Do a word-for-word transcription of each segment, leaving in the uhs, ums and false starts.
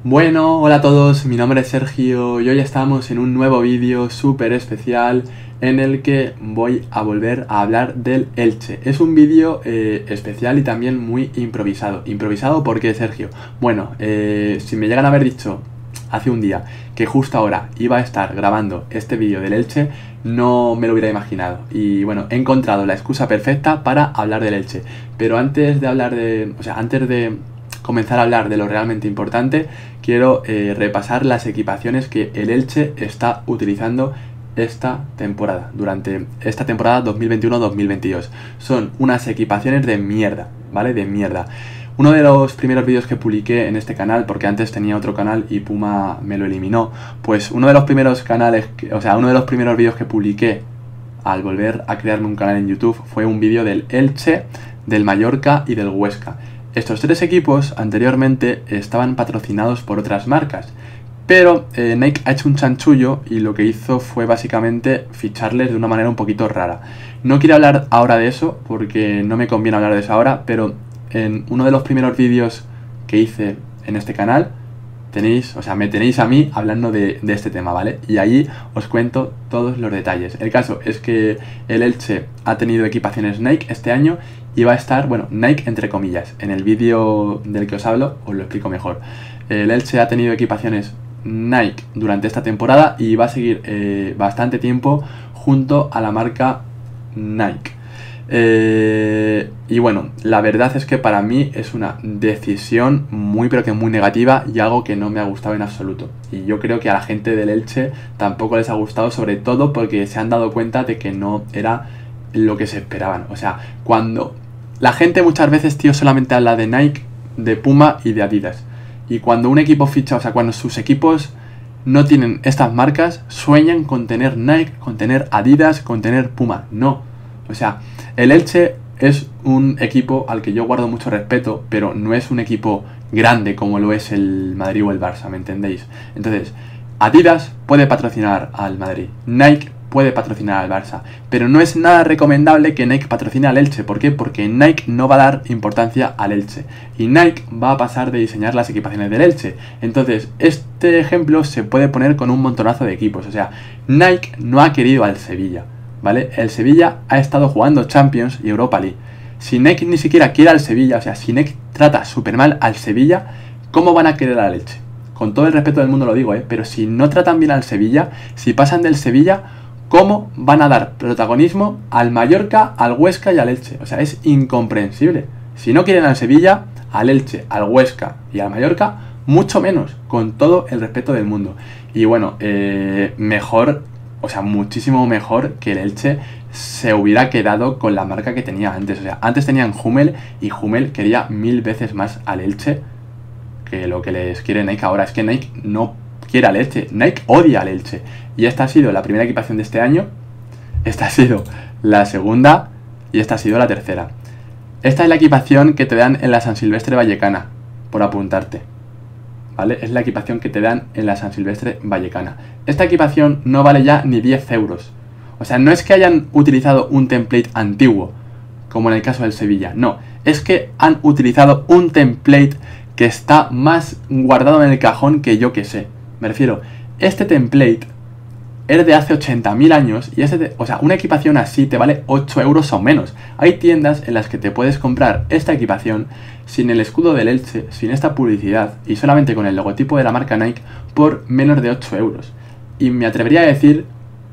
Bueno, hola a todos, mi nombre es Sergio y hoy estamos en un nuevo vídeo súper especial en el que voy a volver a hablar del Elche. Es un vídeo eh, especial y también muy improvisado. ¿Improvisado por qué, Sergio? Bueno, eh, si me llegan a haber dicho hace un día que justo ahora iba a estar grabando este vídeo del Elche, no me lo hubiera imaginado. Y bueno, he encontrado la excusa perfecta para hablar del Elche. Pero antes de hablar de... o sea, antes de comenzar a hablar de lo realmente importante, quiero eh, repasar las equipaciones que el Elche está utilizando esta temporada, durante esta temporada dos mil veintiuno dos mil veintidós. Son unas equipaciones de mierda, ¿vale? De mierda. Uno de los primeros vídeos que publiqué en este canal, porque antes tenía otro canal y Puma me lo eliminó, pues uno de los primeros canales, que, o sea, uno de los primeros vídeos que publiqué al volver a crearme un canal en YouTube fue un vídeo del Elche, del Mallorca y del Huesca. Estos tres equipos anteriormente estaban patrocinados por otras marcas, pero eh, Nike ha hecho un chanchullo y lo que hizo fue básicamente ficharles de una manera un poquito rara. No quiero hablar ahora de eso porque no me conviene hablar de eso ahora, pero en uno de los primeros vídeos que hice en este canal tenéis, o sea, me tenéis a mí hablando de, de este tema, ¿vale? Y allí os cuento todos los detalles. El caso es que el Elche ha tenido equipaciones Nike este año y va a estar, bueno, Nike entre comillas. En el vídeo del que os hablo os lo explico mejor. El Elche ha tenido equipaciones Nike durante esta temporada y va a seguir eh, bastante tiempo junto a la marca Nike. Eh, y bueno, la verdad es que para mí es una decisión muy pero que muy negativa y algo que no me ha gustado en absoluto. Y yo creo que a la gente del Elche tampoco les ha gustado, sobre todo porque se han dado cuenta de que no era lo que se esperaban. O sea, cuando la gente muchas veces, tío, solamente habla de Nike, de Puma y de Adidas. Y cuando un equipo ficha, o sea, cuando sus equipos no tienen estas marcas, sueñan con tener Nike, con tener Adidas, con tener Puma. No. O sea, el Elche es un equipo al que yo guardo mucho respeto, pero no es un equipo grande como lo es el Madrid o el Barça, ¿me entendéis? Entonces, Adidas puede patrocinar al Madrid, Nike puede patrocinar al Barça, pero no es nada recomendable que Nike patrocine al Elche. ¿Por qué? Porque Nike no va a dar importancia al Elche y Nike va a pasar de diseñar las equipaciones del Elche. Entonces, este ejemplo se puede poner con un montonazo de equipos. O sea, Nike no ha querido al Sevilla, ¿vale? El Sevilla ha estado jugando Champions y Europa League. Si Nike ni siquiera quiere al Sevilla, o sea, si Nike trata súper mal al Sevilla, ¿cómo van a querer al Elche? Con todo el respeto del mundo lo digo, ¿eh? Pero si no tratan bien al Sevilla, si pasan del Sevilla, ¿cómo van a dar protagonismo al Mallorca, al Huesca y al Elche? O sea, es incomprensible. Si no quieren al Sevilla, al Elche, al Huesca y al Mallorca, mucho menos, con todo el respeto del mundo. Y bueno, eh, mejor... O sea, muchísimo mejor que el Elche se hubiera quedado con la marca que tenía antes. O sea, antes tenían Hummel y Hummel quería mil veces más al Elche que lo que les quiere Nike ahora. Es que Nike no quiere al Elche, Nike odia al Elche. Y esta ha sido la primera equipación de este año, esta ha sido la segunda y esta ha sido la tercera. Esta es la equipación que te dan en la San Silvestre Vallecana, por apuntarte. ¿Vale? Es la equipación que te dan en la San Silvestre Vallecana. Esta equipación no vale ya ni diez euros. O sea, no es que hayan utilizado un template antiguo, como en el caso del Sevilla. No, es que han utilizado un template que está más guardado en el cajón que yo que sé. Me refiero, este template es de hace ochenta mil años y ese te, o sea, una equipación así te vale ocho euros o menos. Hay tiendas en las que te puedes comprar esta equipación sin el escudo del Elche, sin esta publicidad y solamente con el logotipo de la marca Nike por menos de ocho euros. Y me atrevería a decir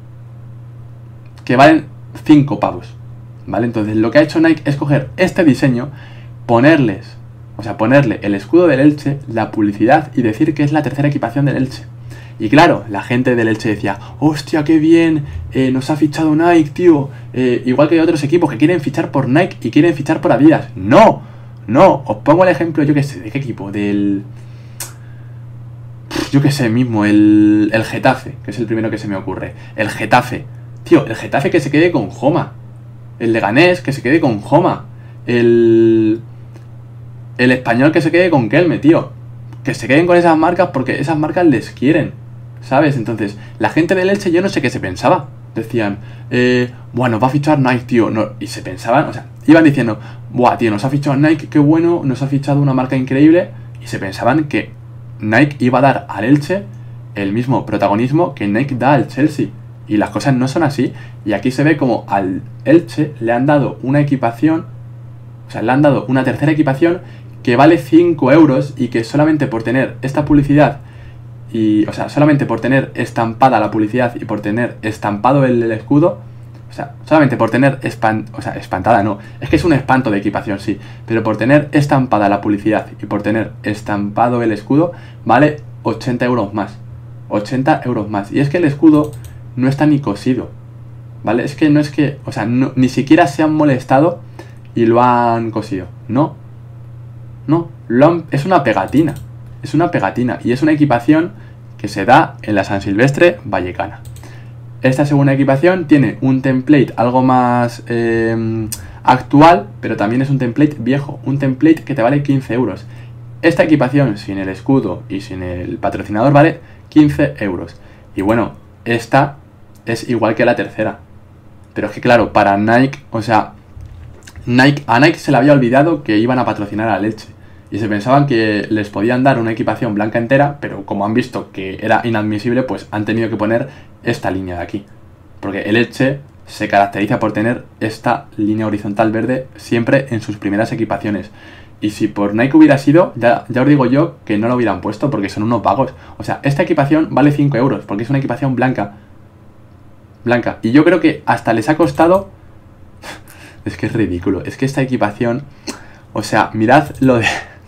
que valen cinco pavos, ¿vale? Entonces lo que ha hecho Nike es coger este diseño, ponerles, o sea, ponerle el escudo del Elche, la publicidad y decir que es la tercera equipación del Elche. Y claro, la gente del Elche decía, hostia, qué bien, eh, nos ha fichado Nike, tío. Eh, igual que hay otros equipos que quieren fichar por Nike y quieren fichar por Adidas. ¡No! No, os pongo el ejemplo, yo qué sé, ¿de qué equipo? Del... Yo qué sé mismo, el, el Getafe, que es el primero que se me ocurre. El Getafe. Tío, el Getafe que se quede con Joma. El Leganés que se quede con Joma. El... El Español que se quede con Kelme, tío. Que se queden con esas marcas porque esas marcas les quieren, ¿sabes? Entonces, la gente del Elche yo no sé qué se pensaba. Decían, eh, bueno, va a fichar Nike, tío. No, y se pensaban, o sea, iban diciendo, buah, tío, nos ha fichado Nike, qué bueno, nos ha fichado una marca increíble. Y se pensaban que Nike iba a dar al Elche el mismo protagonismo que Nike da al Chelsea. Y las cosas no son así. Y aquí se ve como al Elche le han dado una equipación, o sea, le han dado una tercera equipación que vale cinco euros y que solamente por tener esta publicidad, y, o sea, solamente por tener estampada la publicidad y por tener estampado el, el escudo, o sea, solamente por tener espan, o sea, espantada no, es que es un espanto de equipación, sí, pero por tener estampada la publicidad y por tener estampado el escudo, vale ochenta euros más. ochenta euros más. Y es que el escudo no está ni cosido, ¿vale? Es que no es que, o sea, no, ni siquiera se han molestado y lo han cosido. No, no, lo han, es una pegatina, es una pegatina y es una equipación que se da en la San Silvestre Vallecana. Esta segunda equipación tiene un template algo más eh, actual, pero también es un template viejo, un template que te vale quince euros. Esta equipación sin el escudo y sin el patrocinador vale quince euros. Y bueno, esta es igual que la tercera. Pero es que claro, para Nike, o sea, Nike, a Nike se le había olvidado que iban a patrocinar al Elche. Y se pensaban que les podían dar una equipación blanca entera, pero como han visto que era inadmisible, pues han tenido que poner esta línea de aquí. Porque el Elche se caracteriza por tener esta línea horizontal verde siempre en sus primeras equipaciones. Y si por Nike hubiera sido, ya, ya os digo yo que no lo hubieran puesto porque son unos vagos. O sea, esta equipación vale cinco euros porque es una equipación blanca. Blanca. Y yo creo que hasta les ha costado... es que es ridículo. Es que esta equipación... O sea, mirad lo de...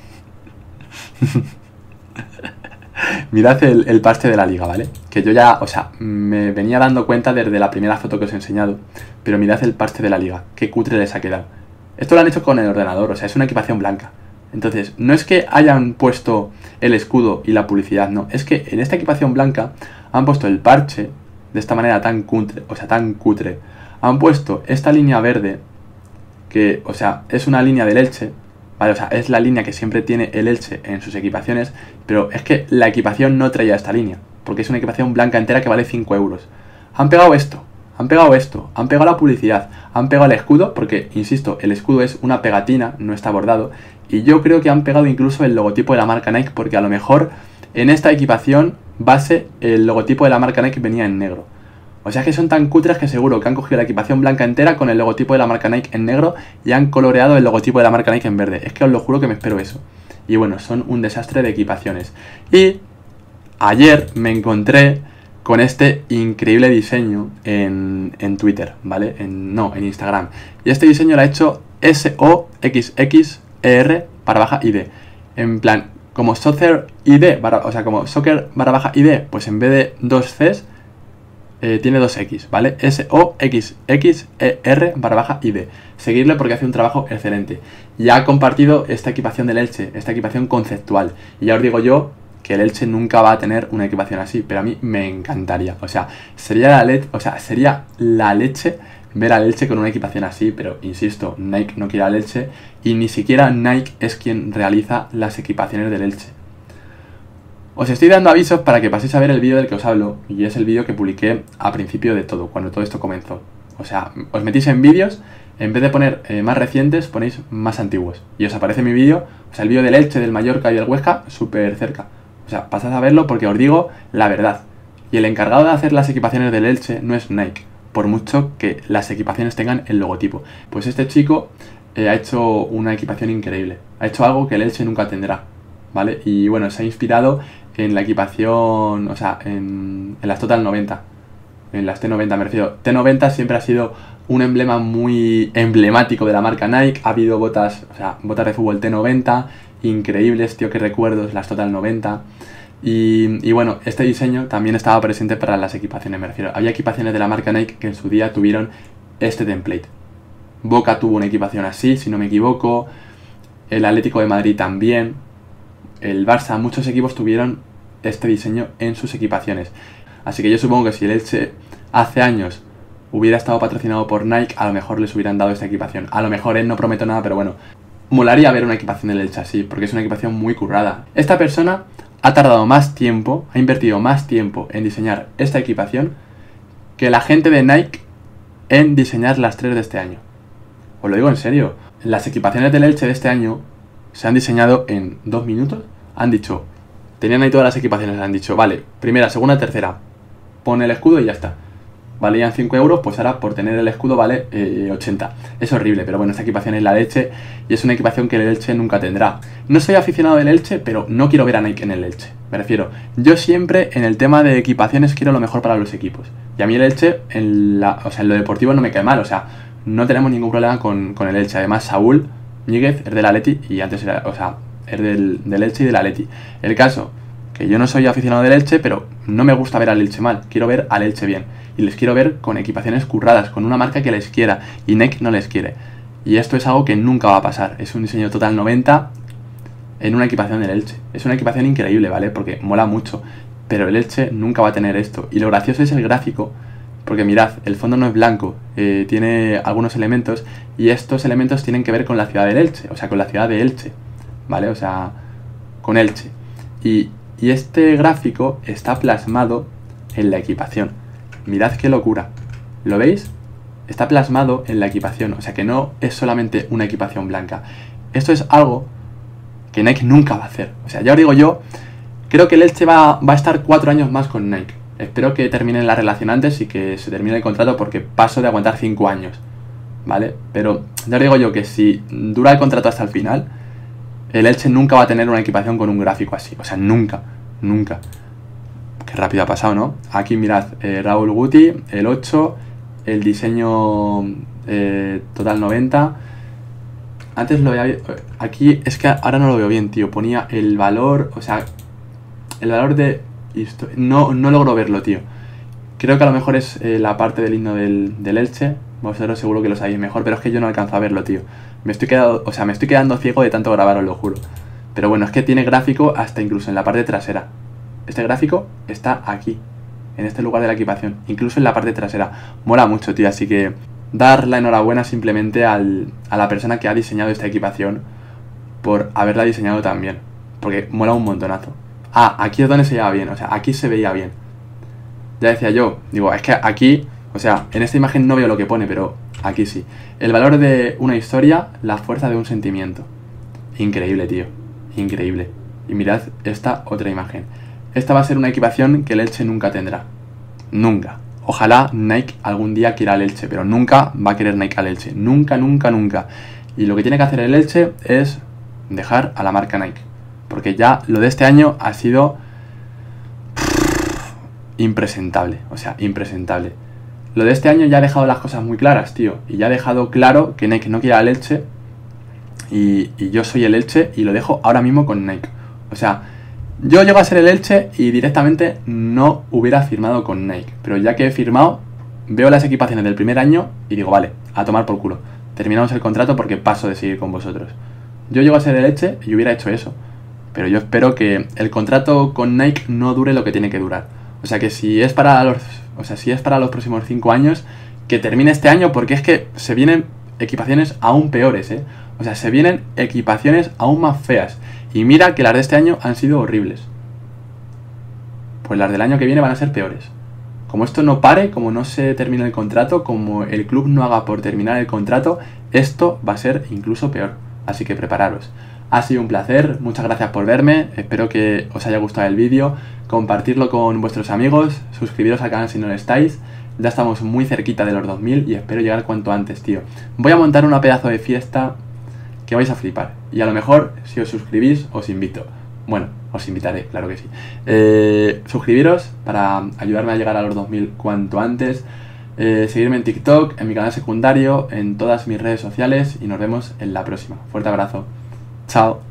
mirad el, el parche de la liga, ¿vale? Que yo ya, o sea, me venía dando cuenta desde la primera foto que os he enseñado. Pero mirad el parche de la liga. Qué cutre les ha quedado. Esto lo han hecho con el ordenador, o sea, es una equipación blanca. Entonces, no es que hayan puesto el escudo y la publicidad, no. Es que en esta equipación blanca han puesto el parche de esta manera tan cutre, o sea, tan cutre. Han puesto esta línea verde, que, o sea, es una línea del Elche, ¿vale? O sea, es la línea que siempre tiene el Elche en sus equipaciones, pero es que la equipación no traía esta línea, porque es una equipación blanca entera que vale cinco euros. Han pegado esto. Han pegado esto, han pegado la publicidad, han pegado el escudo, porque, insisto, el escudo es una pegatina, no está bordado, y yo creo que han pegado incluso el logotipo de la marca Nike, porque a lo mejor en esta equipación base el logotipo de la marca Nike venía en negro. O sea que son tan cutres que seguro que han cogido la equipación blanca entera con el logotipo de la marca Nike en negro y han coloreado el logotipo de la marca Nike en verde. Es que os lo juro que me espero eso. Y bueno, son un desastre de equipaciones. Y ayer me encontré con este increíble diseño en, en Twitter, ¿vale? En, no, en Instagram. Y este diseño lo ha hecho S O X X E R barra baja I D. En plan, como Soccer I D, barra, o sea, como Soccer barra baja I D, pues en vez de dos Cs, eh, tiene dos X, ¿vale? S O X X E R barra baja I D. Seguirle porque hace un trabajo excelente. Ya ha compartido esta equipación del Elche, esta equipación conceptual. Y ya os digo yo que el Elche nunca va a tener una equipación así, pero a mí me encantaría. O sea, sería la leche, o sea, sería la leche ver al Elche con una equipación así, pero insisto, Nike no quiere al Elche y ni siquiera Nike es quien realiza las equipaciones del Elche. Os estoy dando avisos para que paséis a ver el vídeo del que os hablo, y es el vídeo que publiqué a principio de todo, cuando todo esto comenzó. O sea, os metís en vídeos, en vez de poner eh, más recientes, ponéis más antiguos. Y os aparece mi vídeo, o sea, el vídeo del Elche, del Mallorca y del Huesca, súper cerca. O sea, pasad a verlo porque os digo la verdad. Y el encargado de hacer las equipaciones del Elche no es Nike, por mucho que las equipaciones tengan el logotipo. Pues este chico eh, ha hecho una equipación increíble. Ha hecho algo que el Elche nunca tendrá, ¿vale? Y bueno, se ha inspirado en la equipación, o sea, en, en las Total noventa. En las T noventa me refiero. T noventa siempre ha sido un emblema muy emblemático de la marca Nike. Ha habido botas, o sea, botas de fútbol T noventa, increíbles, tío, que recuerdos, las Total noventa. Y, y bueno, este diseño también estaba presente para las equipaciones, me refiero. Había equipaciones de la marca Nike que en su día tuvieron este template. Boca tuvo una equipación así, si no me equivoco. El Atlético de Madrid también. El Barça, muchos equipos tuvieron este diseño en sus equipaciones. Así que yo supongo que si el Elche hace años hubiera estado patrocinado por Nike, a lo mejor les hubieran dado esta equipación. A lo mejor, él no prometo nada, pero bueno, molaría ver una equipación del Elche así, porque es una equipación muy currada. Esta persona ha tardado más tiempo, ha invertido más tiempo en diseñar esta equipación que la gente de Nike en diseñar las tres de este año. Os lo digo en serio, las equipaciones del Elche de este año se han diseñado en dos minutos. Han dicho, Tenían ahí todas las equipaciones, les han dicho, vale, primera, segunda, tercera, pon el escudo y ya está. Valían cinco euros, pues ahora por tener el escudo vale eh, ochenta. Es horrible, pero bueno, esta equipación es la leche y es una equipación que el Elche nunca tendrá. No soy aficionado del Elche, pero no quiero ver a Nike en el Elche. Me refiero, yo siempre en el tema de equipaciones quiero lo mejor para los equipos. Y a mí el Elche, en, la, o sea, en lo deportivo no me cae mal, o sea, no tenemos ningún problema con, con el Elche. Además, Saúl Ñíguez es del Atleti y antes era, o sea, es del, del Elche y del Atleti. El caso, que yo no soy aficionado del Elche, pero no me gusta ver al Elche mal, quiero ver al Elche bien. Y les quiero ver con equipaciones curradas, con una marca que les quiera, y Nike no les quiere. Y esto es algo que nunca va a pasar, es un diseño Total noventa en una equipación del Elche. Es una equipación increíble, ¿vale? Porque mola mucho, pero el Elche nunca va a tener esto. Y lo gracioso es el gráfico, porque mirad, el fondo no es blanco, eh, tiene algunos elementos, y estos elementos tienen que ver con la ciudad del Elche, o sea, con la ciudad de Elche, ¿vale? O sea, con Elche. Y, y este gráfico está plasmado en la equipación. Mirad qué locura. ¿Lo veis? Está plasmado en la equipación, o sea que no es solamente una equipación blanca. Esto es algo que Nike nunca va a hacer. O sea, ya os digo yo, creo que el Elche va, va a estar cuatro años más con Nike. Espero que terminen la relación antes y que se termine el contrato porque paso de aguantar cinco años, ¿vale? Pero ya os digo yo que si dura el contrato hasta el final, el Elche nunca va a tener una equipación con un gráfico así. O sea, nunca, nunca. Qué rápido ha pasado, ¿no? Aquí mirad, eh, Raúl Guti, el ocho, el diseño eh, Total noventa. Antes lo veía... Aquí es que ahora no lo veo bien, tío. Ponía el valor, o sea, el valor de... No, no logro verlo, tío. Creo que a lo mejor es eh, la parte del himno del, del Elche. Vosotros seguro que lo sabéis mejor, pero es que yo no alcanzo a verlo, tío. Me estoy quedando, o sea, me estoy quedando ciego de tanto grabar, os lo juro. Pero bueno, es que tiene gráfico hasta incluso en la parte trasera. Este gráfico está aquí, en este lugar de la equipación, incluso en la parte trasera. Mola mucho, tío, así que dar la enhorabuena simplemente al, a la persona que ha diseñado esta equipación por haberla diseñado tan bien, porque mola un montonazo. Ah, aquí es donde se lleva bien, o sea, aquí se veía bien. Ya decía yo, digo, es que aquí, o sea, en esta imagen no veo lo que pone, pero aquí sí. El valor de una historia, la fuerza de un sentimiento. Increíble, tío, increíble. Y mirad esta otra imagen. Esta va a ser una equipación que el Elche nunca tendrá. Nunca. Ojalá Nike algún día quiera al Elche, pero nunca va a querer Nike al Elche. Nunca, nunca, nunca. Y lo que tiene que hacer el Elche es dejar a la marca Nike. Porque ya lo de este año ha sido impresentable. O sea, impresentable. Lo de este año ya ha dejado las cosas muy claras, tío. Y ya ha dejado claro que Nike no quiere al Elche. Y, y yo soy el Elche y lo dejo ahora mismo con Nike. O sea, yo llego a ser el Elche y directamente no hubiera firmado con Nike. Pero ya que he firmado, veo las equipaciones del primer año y digo, vale, a tomar por culo. Terminamos el contrato porque paso de seguir con vosotros. Yo llego a ser el Elche y hubiera hecho eso. Pero yo espero que el contrato con Nike no dure lo que tiene que durar. O sea que si es para los, o sea, si es para los próximos cinco años, que termine este año porque es que se vienen equipaciones aún peores, ¿eh? O sea, se vienen equipaciones aún más feas. Y mira que las de este año han sido horribles. Pues las del año que viene van a ser peores. Como esto no pare, como no se termine el contrato, como el club no haga por terminar el contrato, esto va a ser incluso peor. Así que prepararos. Ha sido un placer, muchas gracias por verme, espero que os haya gustado el vídeo, compartirlo con vuestros amigos, suscribiros al canal si no lo estáis, ya estamos muy cerquita de los dos mil y espero llegar cuanto antes, tío. Voy a montar una pedazo de fiesta que vais a flipar, y a lo mejor, si os suscribís, os invito. Bueno, os invitaré, claro que sí. Eh, suscribiros para ayudarme a llegar a los dos mil cuanto antes, eh, seguirme en TikTok, en mi canal secundario, en todas mis redes sociales, y nos vemos en la próxima. Fuerte abrazo. Chao.